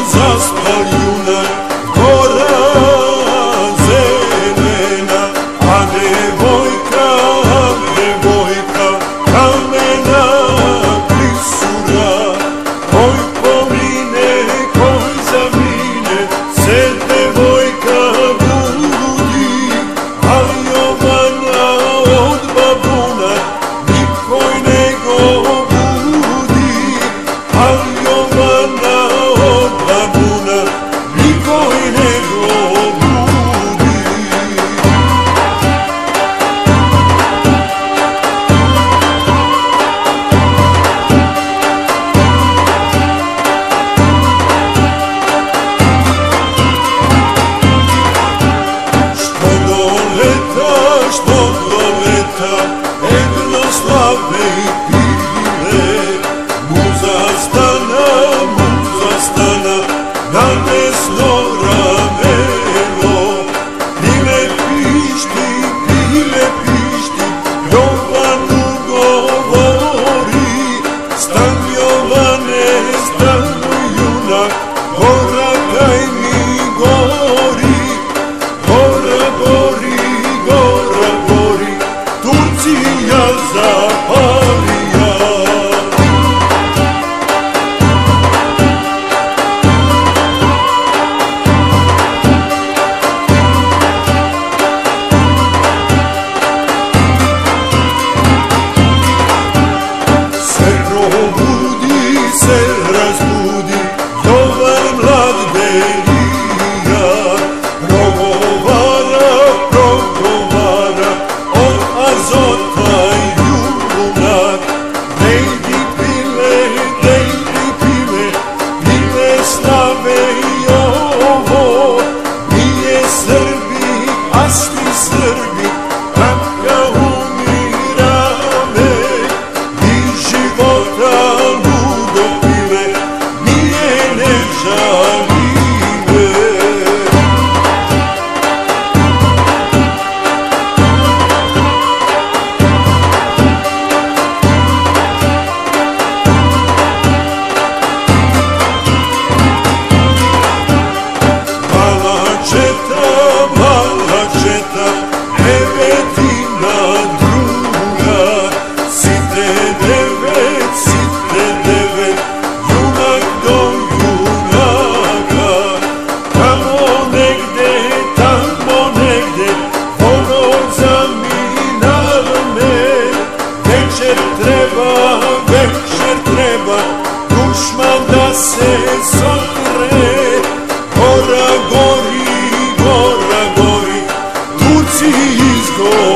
zaspal junak, gora zelena, a devojka, kamena klisura, koj pomine, koj zamine, se devojka budi, a Jovana od babuna nikoj nego budi, a Jovana od babuna nikoj nego budi. Što do leta jednoslave i pile, muza stana na desno rameno, pile pišti, Jovanu govori, stan Jovane, stan junak, gora kaj mi gori, gora gori, Turcija zapalija. Se probudi, se razbudi, Jovan mlad Belija, progovara, od Azota junak, nejdi pile, pile slave i ovo, nije Srbi, asli Srbi, kapka umirame, i života ludo pile, nije ne žalime. Malačeta, devetina druga, site devet, junak do junaka, tamo negde, ono zaminarme, večer treba, dušman da se sotre, gora gori, Turci izgori.